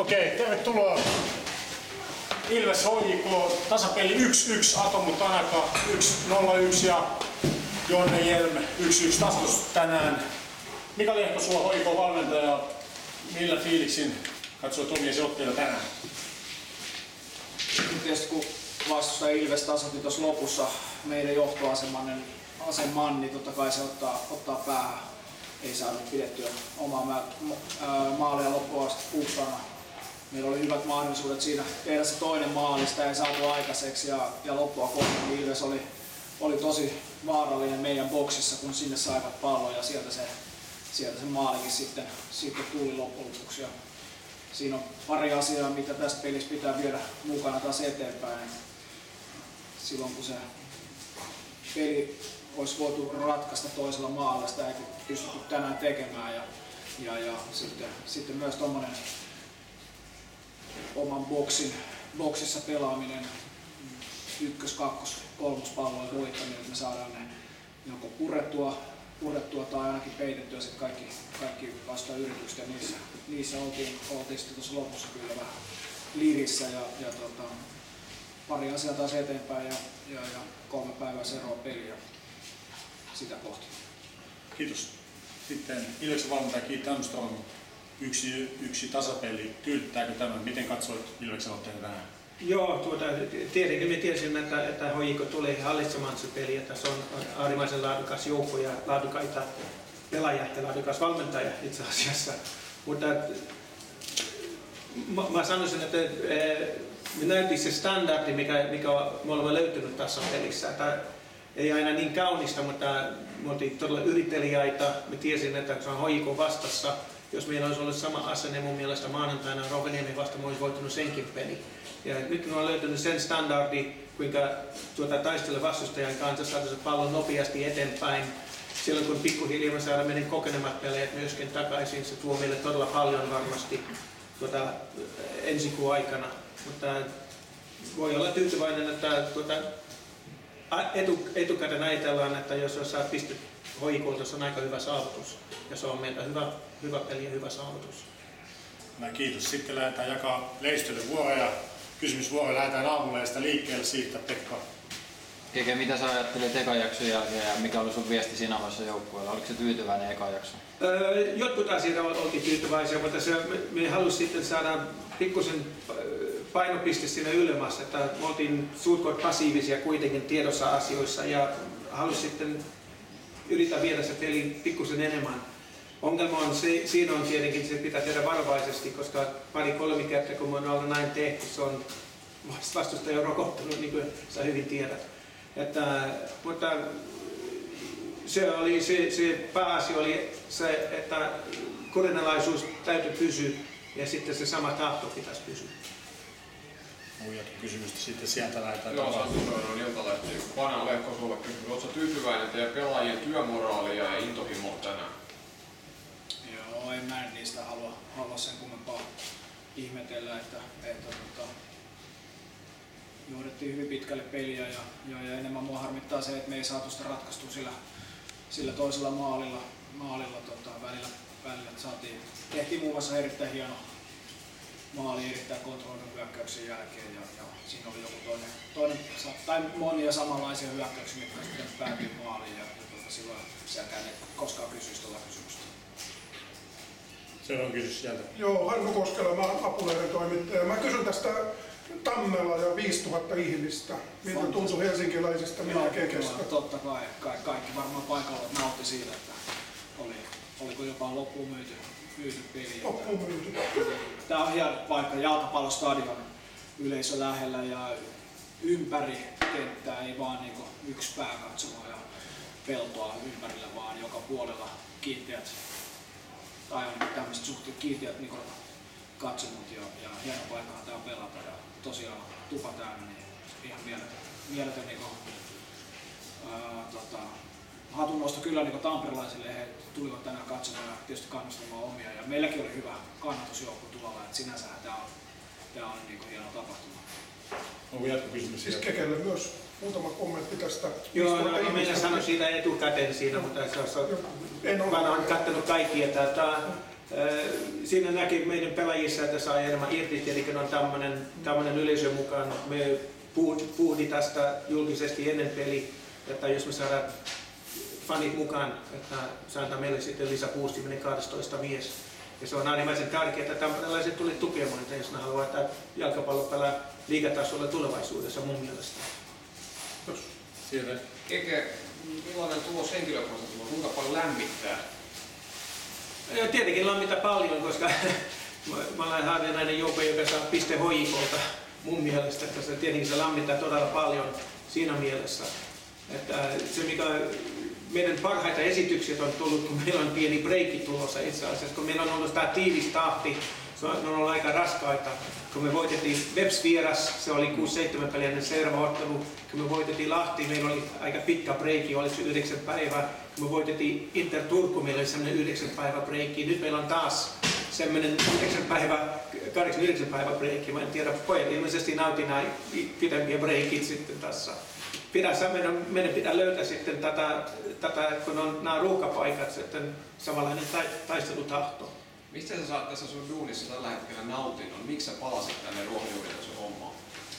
Okei, tervetuloa Ilves HJK tasapeli 1-1, Atomu Tanaka 1-0-1 ja Jonne Jelm 1-1 tasoitus tänään. Mika Lehto, sulla HJK valmentaja, millä fiiliksin katsoit omia otteita tänään? Tietysti kun vastustaja Ilves tasoitti tuossa lopussa meidän johtoaseman, niin totta kai se ottaa päähän. Ei saanut pidettyä omaa maalia loppuun asti puhtana. Meillä oli hyvät mahdollisuudet siinä tehdä se toinen maali, sitä ei saatu aikaiseksi ja loppua kohti niin Ilves oli tosi vaarallinen meidän boksissa, kun sinne saivat pallon ja sieltä se maalikin sitten tuli loppujen lopuksi. Siinä on pari asiaa, mitä tästä pelissä pitää viedä mukana taas eteenpäin. Silloin kun se peli olisi voitu ratkaista toisella maalla, sitä ei pystytty tänään tekemään ja sitten myös tommonen oman boksissa pelaaminen, ykkös-, kakkos-, kolmospallojen voittaminen, että me saadaan ne joko purettua tai ainakin peitettyä sitten kaikki vastayritykset ja niissä oltiin sitten tuossa lopussa kyllä vähän lirissä ja pari asiaa taas eteenpäin ja 3 päivää seuraava peli ja sitä kohti. Kiitos. Sitten Ilveksen valmentaja Keith Armstrong, yksi tasapeli. Tyydyttääkö tämä? Miten katsoit Ilveksen otteen tänään? Joo, tietenkin me tiesimme, että HJK tulee hallitsemaan se peli, että se on äärimmäisen laadukas joukko ja laadukkaita pelaajia ja laadukas valmentaja itse asiassa. Mutta mä sanoisin, että me näytti se standardi, mikä me olemme löytynyt tässä pelissä. Että ei aina niin kaunista, mutta me oltiin todella yritteliäitä. Me tiesin, että se on HJK vastassa. Jos meillä olisi ollut sama asenne, mun mielestä maanantaina Rovaniemi vasta me olisi voittanut senkin peli. Ja nyt me on löytynyt sen standardi, kuinka taistella vastustajan kanssa saada se pallon nopeasti eteenpäin. Silloin kun pikkuhiljaa me saadaan meidän kokenemat peleet myöskin takaisin, se tuo meille todella paljon varmasti ensi kuun aikana. Mutta voi olla tyytyväinen, että etukäteen ajatellaan, että jos saa pistet HJK:lta, se on aika hyvä saavutus. Ja se on meiltä hyvä peli ja hyvä saavutus. Kiitos. Sitten lähdetään jakaa lehdistölle vuoroja. Kysymysvuoroja lähdetään aamulehdistä liikkeelle siitä, Pekka. Keke, mitä sä ajattelet ekan jakson jälkeen ja mikä oli sun viesti siinä vaiheessa joukkueella? Oliko se tyytyväinen eka jakso? Jotkut asiat oltiin tyytyväisiä, mutta me halusimme sitten saada pikkusen painopiste siinä ylemmäs, että me oltiin suutkot passiivisia kuitenkin tiedossa asioissa ja halusimme sitten yrittää viedä se peli pikkusen enemmän. Ongelma on siinä on tietenkin, se pitää tehdä varovaisesti, koska 2-3 kertaa kun me on ollut näin tehty, se on vastustaja rokottanut, niin kuin sä hyvin tiedät. Mutta se pääasia oli se, että kurinalaisuus täytyy pysyä ja sitten se sama tahto pitäisi pysyä. Muillakin kysymystä sitten sieltä lähdetään. Joo, Santtu Soiron Iltalehti. Panan Lehko sulle kysymys. Oletko tyytyväinen teidän pelaajien työmoraalia ja intohimoa tänään? Joo, en mä niistä halua sen kummempaa ihmetellä, että johdettiin hyvin pitkälle peliä ja enemmän mua harmittaa se, että me ei saatu sitä ratkaistua sillä toisella maalilla välillä tehtiin muun muassa erittäin hieno maali erittäin kontrolloidun hyökkäyksen jälkeen ja siinä oli joku toinen tai monia samanlaisia hyökkäyksiä, mitkä sitten päätyi maaliin ja silloin sielläkään ei koskaan kysyisi tuolla kysymystä. Seuraava kysymys sieltä. Joo, Harko Koskela, mä oon Apulehden toimittaja. Mä kysyn tästä Tammella ja 5000 ihmistä. Miltä tuntui helsinkiläisistä minä kekestä? Totta kai. Kaikki varmaan paikalla nautti siitä, että oliko jopa loppuun myyty peli. Loppuun myyty. Tää on hieno paikka, jalkapallostadion yleisö lähellä ja ympäri kenttää, ei vaan niinku yksi pääkatsomo ja peltoa ympärillä, vaan joka puolella kiinteät tai on tämmöiset suht kiinteät niin katsomut ja hieno paikkahan tää on pelata ja tosiaan tupa täynnä, niin ihan mieletön niin hatunnosto kyllä niin tamperilaisille, he tulivat tänään katsomaan ja tietysti kannustamaan omia ja meilläkin oli hyvä kannatusjoukko tuolla, että sinänsähän tää on niin hieno tapahtuma. Onko jatkokysymys? Siis Kekelle myös. muutama kommentti tästä. Joo, 5000 no, minä ihmistä. sanoin siitä etukäteen siinä, mutta En ole. mä olen katsonut kaikki, että siinä näki meidän pelaajissa, että saa enemmän irti, eli on tämmöinen yleisö mukaan. Me puhutin tästä julkisesti ennen peli, että jos me saadaan fanit mukaan, että se antaa meille sitten lisäboostiminen 12 mies. Ja se on äärimmäisen tärkeää, että tamperelaiset tuli tukemaan, että jos ne haluaa, että jalkapallo pelaa liigatasolla tulevaisuudessa mun mielestä. Keke, millainen tulos henkilökohtaisesti, kuinka paljon lämmittää? Ja tietenkin lämmitä paljon, koska mä olen harvinainen joukko, joka saa piste hoikolta mun mielestä, että se tietenkin se lämmittää todella paljon siinä mielessä. Että se mikä meidän parhaita esityksiä on tullut, kun meillä on pieni breikki tulossa itse asiassa, kun meillä on ollut tämä tiivis tahti, se on ollut aika raskaita. Kun me voitettiin Veps vieras, se oli 6-7 pelien serva-ottelu. Kun me voitettiin Lahti, meillä oli aika pitkä breikki, oliko se 9 päivää. Kun me voitettiin Inter Turku, meillä oli sellainen 9 päivä breikki. Nyt meillä on taas sellainen 8-9 päivä breikki. Mä en tiedä, pojat ilmeisesti nautin nämä pidempiä breikit sitten tässä. Meidän pitää löytää sitten tätä, kun on nämä ruuhkapaikat, sitten samanlainen taistelutahto. Mistä sä saat tässä sun duunissa tällä hetkellä nautinnon? Miksi sä palasit tänne ruohonjuuritason hommaan?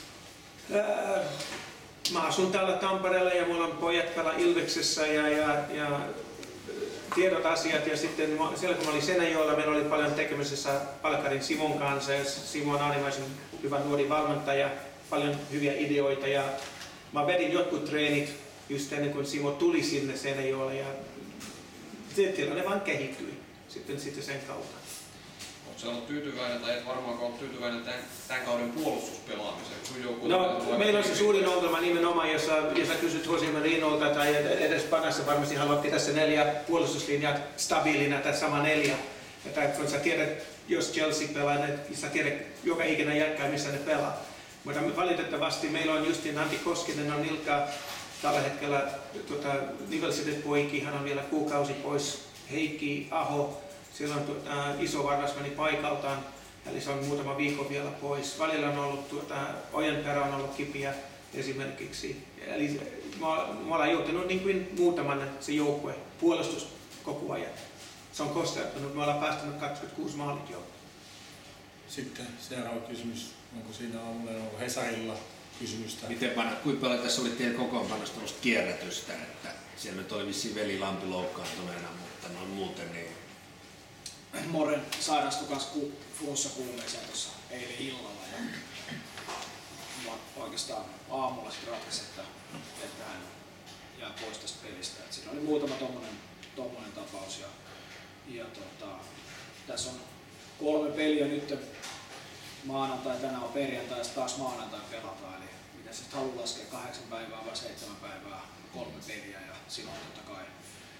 Mä asun täällä Tampereella ja mulla on pojat pelaa Ilveksessä ja tiedot asiat. Ja sitten siellä kun mä olin Seinäjoella, meillä oli paljon tekemisessä Palkarin Simon kanssa. Ja Simo on äärimmäisen hyvä nuori valmentaja, paljon hyviä ideoita. Ja mä vedin jotkut treenit just ennen kuin Simo tuli sinne Seinäjoelle ja tilanne vaan kehittyi sitten sen kautta. Oletko sä ollut tyytyväinen tai et varmaankaan ole tyytyväinen tämän kauden puolustuspelaamiseen? No, meillä on se suurin ongelma nimenomaan, jos sä kysyt Jose Marinolta tai edes Panassa varmasti haluat pitää se 4 puolustuslinjat stabiilina tai sama 4. Että kun sä tiedät, jos Chelsea pelaa, niin sä tiedät joka ikinen jätkää missä ne pelaa. Mutta valitettavasti meillä on justiin Antti Koskinen on Ilkka tällä hetkellä Nivelsitet poikki, hän on vielä kuukausi pois. Heikki Aho, siellä on iso varras meni paikaltaan, eli se on muutama viikko vielä pois. Välillä on ollut Ojenperä on ollut kipiä esimerkiksi. Eli me ollaan joutunut niin kuin muutaman se joukkue puolustus koko ajan. Se on kosteuttanut, me ollaan päästänyt 26 maalit jo. Sitten seuraava kysymys, onko siinä aamulla ollut Hesarilla kysymystä? Kuinka paljon tässä oli teidän kokoonpanosta kierrätystä, että siellä nyt oli vissiin Veli Lampi loukkaantuneena, mutta no muuten niin... Moren sairastui kanssa flunssakuumeeseen tuossa eilen illalla ja oikeastaan aamulla sitten ratkesi, että hän jää pois tästä pelistä. Et siinä oli muutama tommonen tapaus ja tässä on 3 peliä nyt maanantai, tänään on perjantai ja taas maanantai pelataan. Eli mitä sitten haluaa laskea 8 päivää vai 7 päivää, 3 peliä ja siinä on totta kai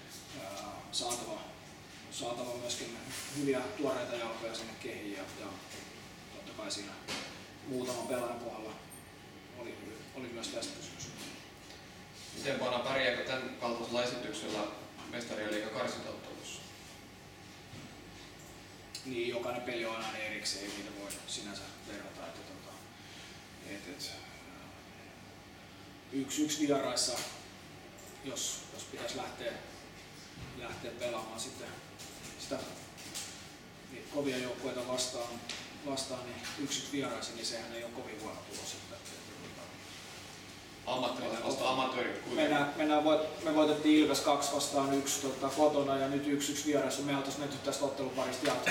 saatava myöskin hyviä tuoreita jalkoja sinne kehiin ja totta kai siinä muutaman pelaajan kohdalla oli myös tästä kysymys. Miten Pana pärjääkö tämän kaltaisella esityksellä Mestarien liigan karsintaottelussa? Niin, jokainen peli on aina erikseen, ei niitä voi sinänsä verrata. Että 1-1 vieraissa, jos pitäisi lähteä pelaamaan sitten sitä niin kovia joukkueita vastaan niin 1-1 vieraissa, niin sehän ei ole kovin huono tulos. Ammattilaiset vasta amatöörit. Me voitettiin Ilves 2 vastaan 1 kotona ja nyt 1-1 vieressä. Me oltaisiin menty tästä otteluparista jatkoa.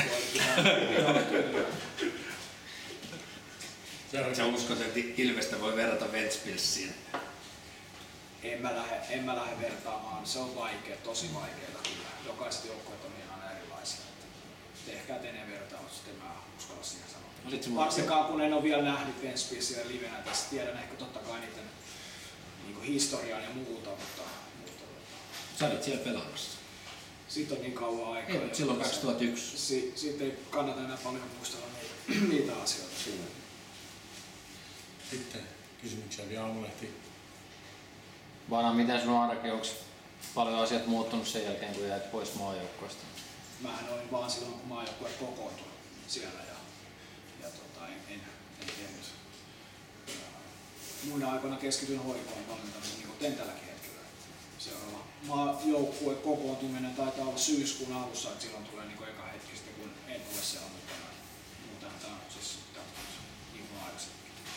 Sä uskot, että Ilvestä voi verrata Ventspilsiin? En mä lähde vertaamaan. Se on vaikea, tosi vaikeaa kyllä. Jokaiset joukkueet on ihan erilaisia. Tehkää teidän vertaus, sitten mä uskalla siihen sanoa. Varsinkaan kun en ole vielä nähnyt Ventspilsiä livenä tässä. Tiedän ehkä totta kai niiden niin historiaa ja muuta, mutta Sä olit siellä pelaamassa. siitä on niin kauan aikaa. Ei, silloin 2001. Siitä ei kannata enää paljon muistella niitä asioita. Sitten kysymyksiä vielä Aamulehti. Vana, miten sun arki, onko paljon asiat muuttunut sen jälkeen, kun jäit pois maajoukkoista? Mähän olin vaan silloin, kun maajoukkue kokoontui siellä ja en tehnyt muina aikoina keskityn hoikoon valmentamiseen niin teen tälläkin hetkellä. Seuraava joukkue kokoontuminen taitaa olla syyskuun alussa, että silloin tulee niin eka hetki sitten, kun en ole siellä mukana. Muutenhan tämä on siis niin kuin aikaisemmin.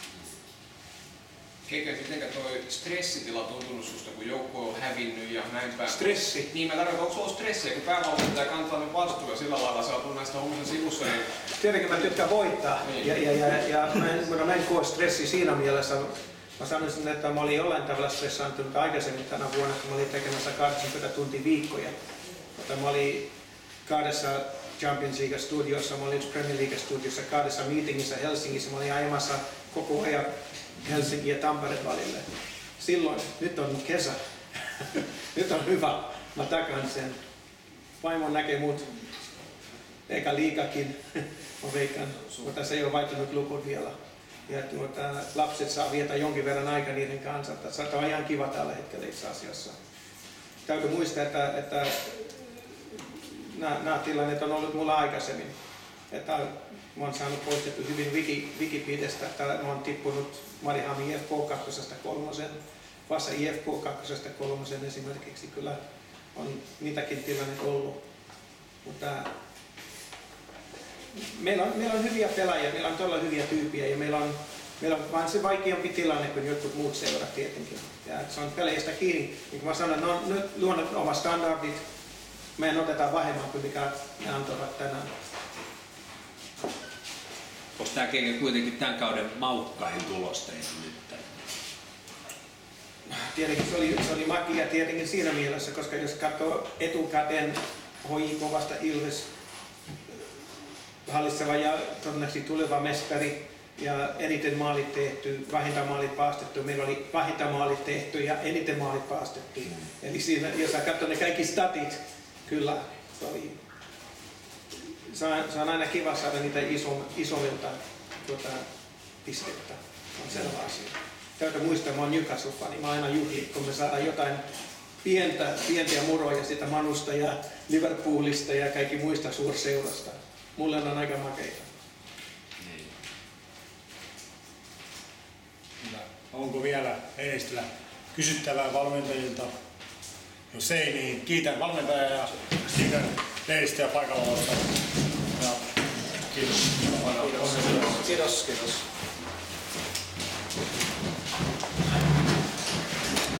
Keke, mitenkä toi stressitila on tuntunut susta, kun joukkue on hävinnyt ja näin päin? Stressi. Niin, mä tarkoitan, onko sulla stressiä, kun päävalmentaja kantaa nyt vastuun ja sillä lailla sä oot näistä hommista sivussa, niin... Tietenkin mä tykkään voittaa Niin. ja mä en koe stressi siinä mielessä. Mä sanoisin, että mä olin jollain tavalla stressaantunut aikaisemmin tänä vuonna, kun mä olin tekemässä 80 tuntia viikkoja. Mutta mä olin 2 Champions League-studiossa, mä olin Premier League-studiossa, 2 meetingissä Helsingissä, mä olin ajamassa koko ajan Helsinki ja Tampere välille. Silloin, nyt on kesä, nyt on hyvä, mä takan sen. Vaimo näkee mut, eikä liikakin, mä veikkaan, mutta se ei ole vaihtunut lukut vielä. Ja lapset saa viettää jonkin verran aikaa niiden kanssa, että se on ihan kiva tällä hetkellä itse asiassa. Täytyy muistaa, että nämä tilanteet on ollut mulla aikaisemmin. Että mä oon saanut poistettu hyvin Wikipediasta, että mä oon tippunut Mariehamn IFK 2-3, Vasa IFK 2-3 esimerkiksi. Kyllä on niitäkin tilanteita ollut. Mutta meillä on hyviä pelaajia, meillä on todella hyviä tyyppiä ja meillä on vaan se vaikeampi tilanne kuin jotkut muut seurat tietenkin. Ja se on peleistä kiinni. Niin kuin mä sanoin, ne on nyt luonut oma standardit. Me otetaan vähemmän kuin mikä ne antavat tänään. Onko tämä kuitenkin tämän kauden maukkain tulosteita nyt? Tietenkin se oli magia tietenkin siinä mielessä, koska jos katsoo etukäteen HJK vasta Ilves hallitseva ja todennäköisesti tuleva mestari ja eniten maalit tehty, vähintään maalit paastettu. Meillä oli vähintään maalit tehty ja eniten maalit paastettu. Eli siinä, jos sä katsoo ne kaikki statit, kyllä se on aina kiva saada niitä isommilta pistettä. On selvä asia. Täytyy muistaa, mä oon Newcastle-fani, mä aina juhlin, kun me saadaan jotain pientä muroja sitä Manusta ja Liverpoolista ja kaikki muista suurseurasta. Mulle on aika makeita. Onko vielä Eestilä kysyttävää valmentajilta? Jos ei, niin kiitän valmentajaa ja kiitän Eestilä paikalla. Ja kiitos. Kiitos.